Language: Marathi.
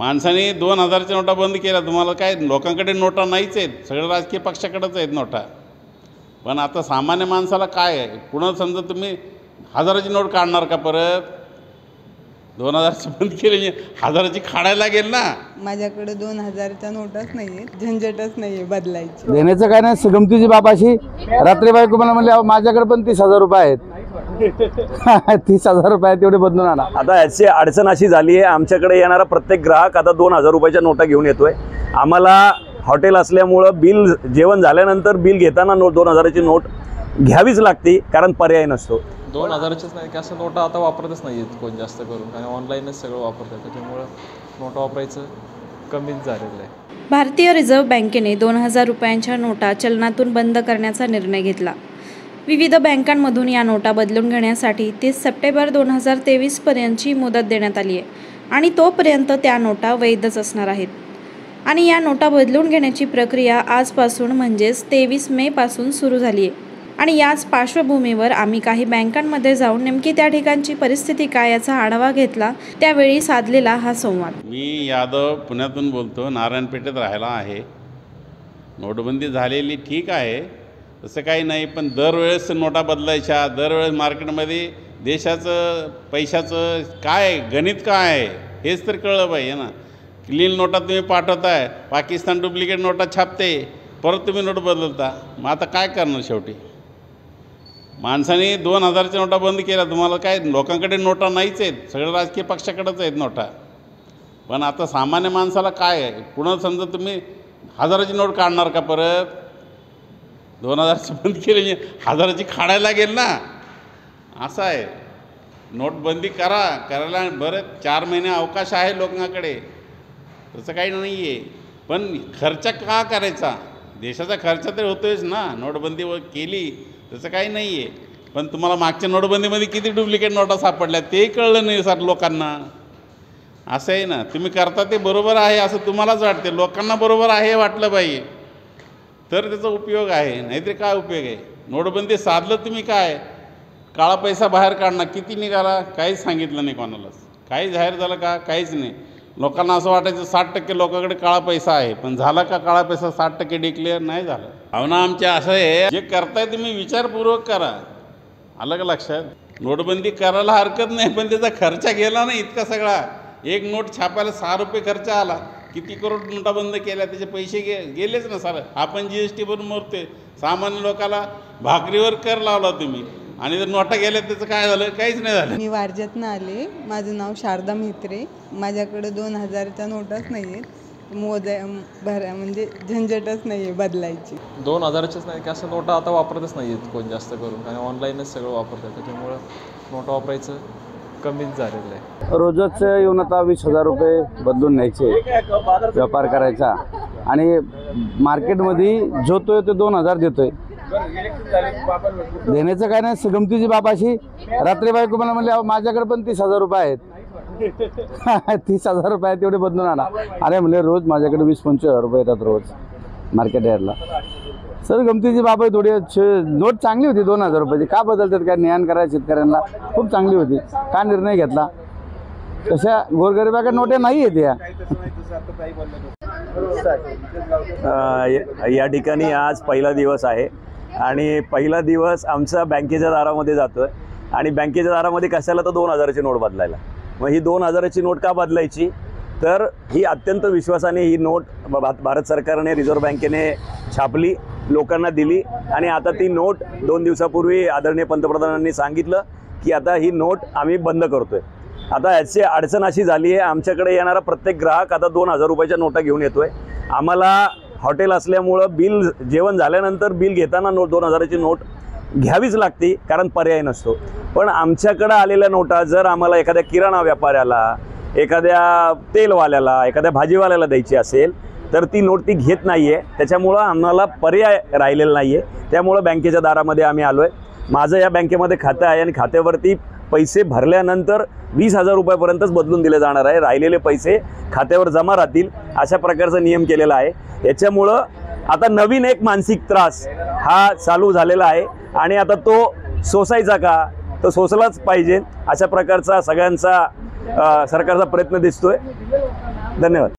माणसाने 2000च्या नोटा बंद केल्या. तुम्हाला काय लोकांकडे नोटा नाहीच आहेत, सगळ्या राजकीय पक्षाकडेच आहेत नोटा. पण आता सामान्य माणसाला काय आहे, पुन्हा समजा तुम्ही 1000ची नोट काढणार का परत? 2000ची बंद केली, 1000ची काढायला लागेल ना. माझ्याकडे 2000च्या नोटच नाही आहे, झंझटच नाही आहे बदलायची. देण्याचं काय नाही, गमतीची बाब अशी. रात्री बायको मला म्हणले माझ्याकडे पण 30,000 रुपये आहेत. 30,000 रुपये तेवढे बदलून आणा. आता याची अडचण अशी झाली आहे, आमच्याकडे येणारा प्रत्येक ग्राहक आता 2000 रुपयाच्या नोटा घेऊन येतोय. आम्हाला हॉटेल असल्यामुळं बिल जेवण झाल्यानंतर बिल घेताना 2000ची नोट घ्यावीच लागते, कारण पर्याय नसतो. 2000चीच नाही की असं नोटा आता वापरतच नाही आहेत कोण जास्त करून, आणि ऑनलाईनच सगळं वापरतात, त्याच्यामुळं नोटा वापरायचं कमीच झालेलं आहे. भारतीय रिझर्व्ह बँकेने 2000 रुपयांच्या नोटा चलनातून बंद करण्याचा निर्णय घेतला. विविध बँकांमधून या नोटा बदलून घेण्यासाठी 30 सप्टेंबर 2023 पर्यंतची मुदत देण्यात आली आहे, आणि तोपर्यंत त्या नोटा वैधच असणार आहेत. आणि या नोटा बदलून घेण्याची प्रक्रिया आजपासून म्हणजेच 23 मे पासून सुरू झाली आहे. आणि याच पार्श्वभूमीवर आम्ही काही बँकांमध्ये जाऊन नेमकी त्या ठिकाणची परिस्थिती काय याचा आढावा घेतला, त्यावेळी साधलेला हा संवाद. मी यादव पुण्यातून बोलतो, नारायणपेठेत राहायला आहे. नोटबंदी झालेली ठीक आहे, तसं काही नाही, पण दरवेळेस नोटा बदलायच्या, दरवेळेस मार्केटमध्ये देशाचं पैशाचं काय गणित काय आहे हेच तर कळलं पाहिजे ना. क्लीन नोटा तुम्ही पाठवताय, पाकिस्तान डुप्लिकेट नोटा छापते, परत तुम्ही नोट बदलता. मग आता काय करणार शेवटी? माणसाने 2000च्या नोटा बंद केल्या. तुम्हाला काय लोकांकडे नोटा नाहीच आहेत, सगळ्या राजकीय पक्षाकडेच आहेत नोटा. पण आता सामान्य माणसाला काय आहे, पुन्हा समजा तुम्ही 1000ची नोट काढणार का परत? 2000ची बंद केली, 1000ची काढायला लागेल ना. असं आहे, नोटबंदी करायला बरं 4 महिने अवकाश आहे लोकांकडे, तसं काही नाही आहे. पण खर्च का करायचा? देशाचा खर्च तर होतोयच ना. नोटबंदी केली तसं काही नाही आहे, पण तुम्हाला मागच्या नोटबंदीमध्ये किती डुप्लिकेट नोटा सापडल्या ते कळलं नाही सर लोकांना. असं आहे ना, तुम्ही करता ते बरोबर आहे असं तुम्हालाच वाटते, लोकांना बरोबर आहे वाटलं पाहिजे तर त्याचा उपयोग आहे, नाहीतर काय उपयोग आहे? नोटबंदी साधलं तुम्ही काय, काळा पैसा बाहेर काढणार, किती निघाला काहीच सांगितलं नाही कोणालाच. काही जाहीर झालं का? काहीच नाही. लोकांना असं वाटायचं 60% लोकांकडे काळा पैसा आहे, पण झाला का काळा पैसा 60% डिक्लेअर? नाही झालं. भावना आमच्या असं आहे, जे करताय तुम्ही विचारपूर्वक करा. आलं का लक्षात? नोटबंदी करायला हरकत नाही, पण त्याचा खर्च गेला नाही इतका सगळा. एक नोट छापायला 6 रुपये खर्च आला, किती करोड नोटा बंद केल्या, त्याचे पैसे गेलेच ना सारं. आपण GST भरून मरतोय. सामान्य लोकाला भाकरीवर कर लावला तुम्ही, आणि जर नोटा गेल्या त्याचं काय झालं? काहीच नाही झालं. मी वारज्यातनं आले, माझं नाव शारदा म्हेत्रे. माझ्याकडे 2000च्या नोटच नाही आहेत, म्हणजे झंझटच नाही आहे बदलायची. 2000चीच नाही की असं नोटा आता वापरतच नाही आहेत कोण जास्त करून, आणि ऑनलाईनच सगळं वापरतात, त्याच्यामुळं नोटा वापरायचं कमीच झालेलं आहे. रोजच येऊन आता 20,000 रुपये बदलून न्यायचे, व्यापार करायचा, आणि मार्केटमध्ये जो तो 2000 देतोय. देण्याचं काय नाही, गमतीची बाब अशी. रात्री बायको मला म्हणले माझ्याकडे पण 30,000 रुपये आहेत. 30,000 रुपये तेवढे बदलून आणा. अरे म्हणले रोज माझ्याकडे 20-25 रुपये येतात रोज मार्केट यार्डला. सर गमतीची बाब आहे थोडी. नोट चांगली होती 2000 रुपयाची, का बदलतात? काय ज्ञान करायचं शेतकऱ्यांना? खूप चांगली होती, का निर्णय घेतला? तशा गोरगरिबाकडे नोटा नाही आहेत या. या ठिकाणी आज पहिला दिवस आहे, आणि पहिला दिवस आमचा बँकेच्या दारामध्ये जातोय. आणि बँकेच्या दारामध्ये कशाला? तर 2000ची नोट बदलायला. मग ही 2000ची नोट का बदलायची? तर ही अत्यंत विश्वासाने ही नोट भारत सरकारने, रिझर्व्ह बँकेने छापली, लोकांना दिली, आणि आता ती नोट 2 दिवसापूर्वी आदरणीय पंतप्रधानांनी सांगितलं की आता ही नोट आम्ही बंद करतोय. आता याची अडचण अशी झाली आहे, आमच्याकडे येणारा प्रत्येक ग्राहक आता 2000 रुपयाच्या नोटा घेऊन येतोय. आम्हाला हॉटेल असल्यामुळं बिल जेवण झाल्यानंतर बिल घेताना 2000ची नोट घ्यावीच लागते, कारण पर्याय नसतो. पण आमच्याकडं आलेल्या नोटा जर आम्हाला एखाद्या किराणा व्यापाऱ्याला, एखाद्या तेलवाल्याला, एखाद्या भाजीवाल्याला द्यायची असेल तर ती नोट ती घेत नाही आहे. त्याच्यामुळं आम्हाला पर्याय राहिलेला नाही आहे. त्यामुळं बँकेच्या दारामध्ये आम्ही आलो आहे. माझं या बँकेमध्ये खातं आहे, आणि खात्यावरती पैसे भरल्यानंतर 20,000 रुपयापर्यंतच बदलून दिले जाणार आहे. राहिलेले पैसे खात्यावर जमा राहतील, अशा प्रकारचा नियम केलेला आहे. याच्यामुळं आता नवीन एक मानसिक त्रास हा चालू झालेला आहे, आणि आता तो सोसायचा का? तो सोसलाच पाहिजे, अशा प्रकारचा सगळ्यांचा सरकारचा प्रयत्न दिसतोय. धन्यवाद.